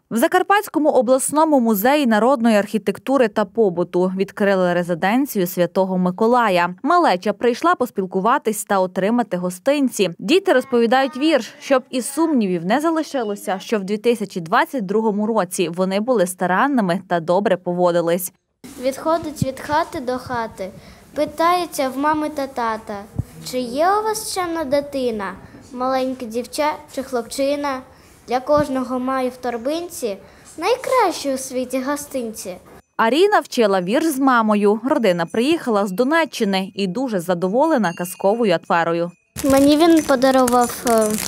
В Закарпатському обласному музеї народної архітектури та побуту відкрили резиденцію Святого Миколая. Малеча прийшла поспілкуватись та отримати гостинці. Діти розповідають вірш, щоб і сумнівів не залишилося, що в 2022 році вони були старанними та добре поводились. Відходить від хати до хати, питається в мами та тата, чи є у вас чемна дитина, маленьке дівча чи хлопчина? Для кожного маю в торбинці найкращу у світі гостинці. Аріна вчила вірш з мамою. Родина приїхала з Донеччини і дуже задоволена казковою атмосферою. Мені він подарував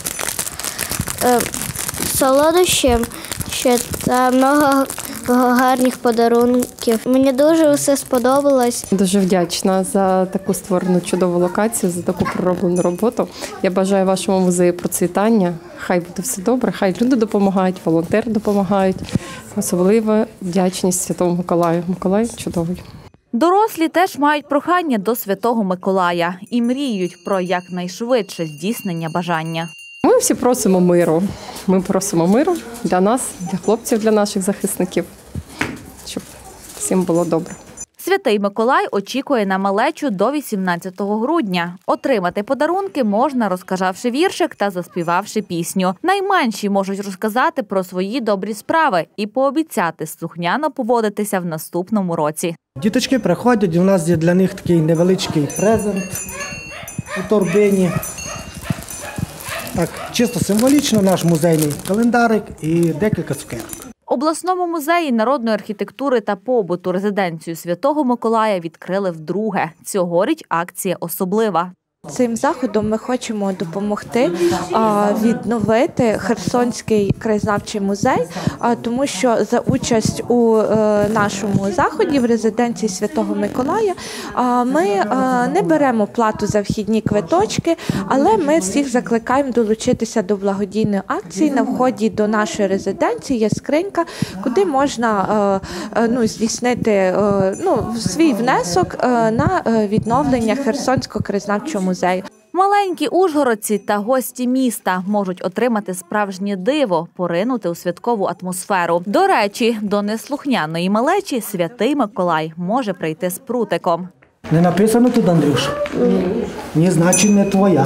солодощі та багато гарних подарунків. Мені дуже все сподобалось. Дуже вдячна за таку створену чудову локацію, за таку пророблену роботу. Я бажаю вашому музею процвітання. Хай буде все добре, хай люди допомагають, волонтери допомагають. Особливо вдячність Святому Миколаю. Миколай чудовий. Дорослі теж мають прохання до Святого Миколая і мріють про якнайшвидше здійснення бажання. Ми всі просимо миру. Ми просимо миру для нас, для хлопців, для наших захисників, щоб всім було добре. Святий Миколай очікує на малечу до 18 грудня. Отримати подарунки можна, розказавши віршик та заспівавши пісню. Найменші можуть розказати про свої добрі справи і пообіцяти слухняно поводитися в наступному році. Діточки приходять, у нас є для них такий невеличкий презент у торбині. Так, чисто символічно наш музейний календарик і декілька цукерок. В обласному музеї народної архітектури та побуту резиденцію Святого Миколая відкрили вдруге. Цьогоріч акція особлива. Цим заходом ми хочемо допомогти відновити Херсонський краєзнавчий музей, тому що за участь у нашому заході в резиденції Святого Миколая ми не беремо плату за вхідні квиточки, але ми всіх закликаємо долучитися до благодійної акції. На вході до нашої резиденції є скринька, куди можна здійснити свій внесок на відновлення Херсонського краєзнавчого музею. Маленькі ужгородці та гості міста можуть отримати справжнє диво, поринути у святкову атмосферу. До речі, до неслухняної малечі Святий Миколай може прийти з прутиком. Не написано тут, Андрюша? Ні, значить не твоя.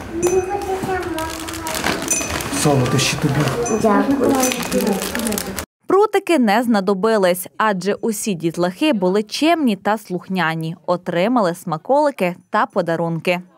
Солодощі тобі. Дякую. Прутики не знадобились, адже усі дітлахи були чемні та слухняні, отримали смаколики та подарунки.